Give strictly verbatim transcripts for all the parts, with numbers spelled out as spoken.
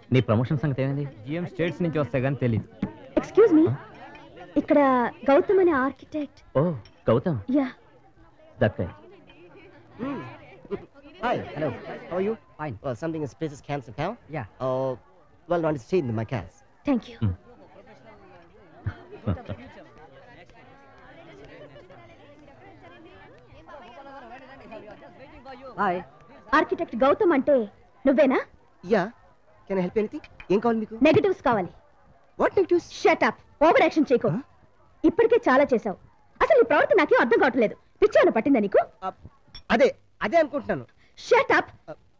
నీ ప్రమోషన్ సంగతి ఏమైంది? జిఎం స్టేట్స్ నుంచి వస్తే గానీ తెలియదు. ఎక్స్క్యూజ్ మీ, ఇక్కడ గౌతమ్ అనే architect. Oh Gautam. Yeah that guy. Hi, hello. How are you? Fine. Well, something is place is cancelled now. Yeah. Uh, well, not stay in my cars. Thank you. Hi. Architect Gautam అంటే నువ్వేనా? Yeah. Can I help you anything? ఏం కావాలి మీకు? Negatives కావాలి. What negatives? Shut up. Over action చేయకు. ఇప్పటికే చాలా చేసావు. అసలు నీ ప్రవర్తన నాకేం అర్థం కావట్లేదు. పిచ్చాను పట్టిందా నీకు? అదే అదే అనుకుంటున్నాను. Shut up.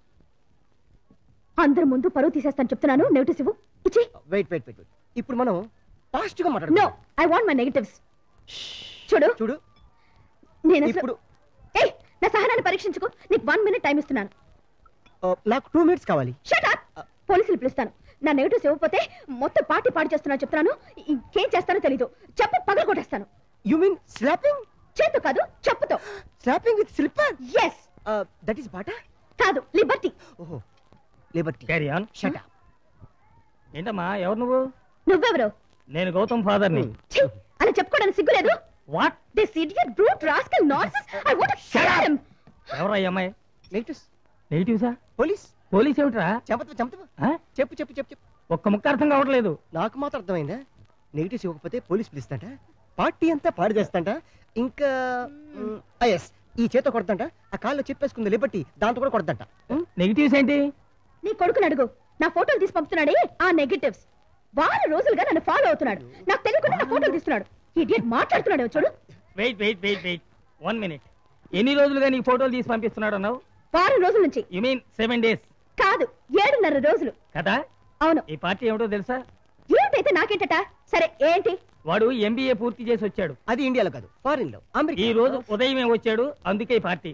అందరి ముందు పరువు తీసేస్తాను చెప్తున్నాను. నెగటివ్స్ ఇవ్వు. ఇచ్చి. వెయిట్ వెయిట్ వెయిట్ ఇప్పుడు మనం పాజిటివ్ గా నో, మాట్లాడుకుందాం. I want my negatives. చూడు చూడు నేను ఇప్పుడు ఏయ్, నా సహనాన్ని పరీక్షించుకో. నీకు వన్ మినిట్ టైం ఇస్తున్నాను. నాకు టూ మినిట్స్ కావాలి. Shut up. పోలీసులు పిలుస్తాను. నా నెగటివ్స్ ఇవ్వకపోతే మొత్తం పార్టీ పాడు చేస్తున్నా చెప్తున్నాను. ఇంకేం చేస్తానో తెలీదు. చెప్పు పగలు కొట్టేస్తాను. You mean slapping? చేతు కాదు, చెప్పుతో. Slapping with slipper? Yes. That is Bata? కాదు, లిబర్టీ. ఓహో Liberty. Carry on. Shut up. ఏంటమ్మా, ఎవరు నువ్వు? నువ్వెవరు? నేను గౌతమ్ ఫాదర్ ని. ఛీ, అలా చెప్పుకోవడానికి సిగ్గులేదు? What? This idiot brute rascal nonsense. I want to shut him. ఎవరా ఈ అమ్మాయి? నెగటివ్స్. నెగిటివ్సా? పోలీస్. పోలీస్ ఏమిట్రా? చెప్తా చెప్తా ఆ? చెప్పు చెప్పు చెప్పు చెప్పు. ఒక్క ముక్క అర్థం కావట్లేదు. నాకు మాత్రం అర్థమైందా? నెగిటివ్స్ ఇవ్వకపోతే పోలీస్ పిలుస్తాంట, పార్టీ అంతా పాడు చేస్తాంట, ఇంకా ఎస్ ఈ చేత కొడతాంట, ఆ కాల్లో చెప్పేసుకుంది లిబర్టీ, దాంతో కూడా కొడతాంట. నెగిటివ్స్ ఏంటి? నీ కొడుకుని అడుగు. నా ఫోటోలు తీసి పంపుతున్నాడే ఆ నెగటివ్స్. వారం రోజులుగా నన్ను ఫాలో అవుతున్నాడు. నాకు తెలియకుండా నా ఫోటోలు తీస్తున్నాడు. ఇడియట్ మాట్లాడుతున్నాడు చూడు. Wait wait wait wait one minute. ఎన్ని రోజులుగా నీకు ఫోటోలు తీసి పంపిస్తున్నాడు అన్నావు? వారం రోజుల నుంచి. You mean seven days? కాదు, ఏడున్నర రోజులు. కదా? అవును. ఈ పార్టీ ఏమిటో తెలుసా? ఏమిటైతే నాకేంటట. సరే ఏంటి? వాడు ఎంబీఏ పూర్తి చేసి వచ్చాడు. అది ఇండియాలో కాదు, ఫారిన్ లో, అమెరికా. ఈ రోజు ఉదయమే వచ్చాడు, అందుకే ఈ పార్టీ.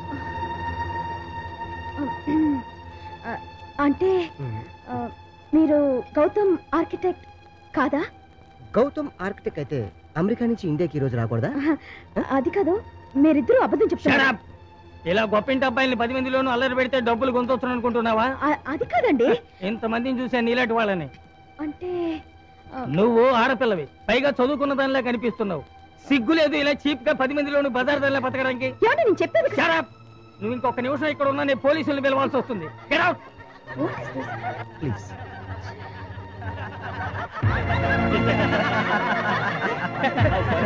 అంటే మీరు గౌతమ్ ఆర్కిటెక్ట్ కాదా? గౌతమ్ ఆర్కిటెక్ట్ అయితే అమెరికా నుంచి ఇండియాకి ఈ రోజు రాకూడదా? అది కాదు, మీరిద్దరూ అబద్ధం చెప్తారా? ఇలా గొప్పింటి అబ్బాయిని పది మందిలోనూ అల్లరి పెడితే డబ్బులు గొంతొచ్చును అనుకుంటున్నావా? అది కాదండి. ఇంతమందిని చూసా నీలాంటి వాళ్ళని. అంటే నువ్వు ఆడపిల్లవి, పైగా చదువుకున్న దానిలా కనిపిస్తున్నావు. సిగ్గు లేదు ఇలా చీప్ గా పది మందిలోనూ బజార్ దానిలా బతకడానికి? నేను చెప్పేది. నువ్వు ఇంకొక నిమిషం ఇక్కడ ఉన్నా నేను పోలీసులను పిలవాల్సి వస్తుంది. Get out please.